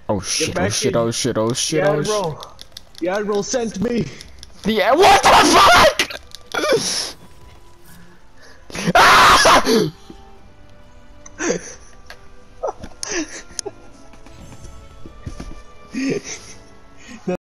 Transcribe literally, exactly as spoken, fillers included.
Oh shit, oh back shit, in. oh shit, oh shit, The oh shit. Admiral. The Admiral sent me. The what the fuck? Ah!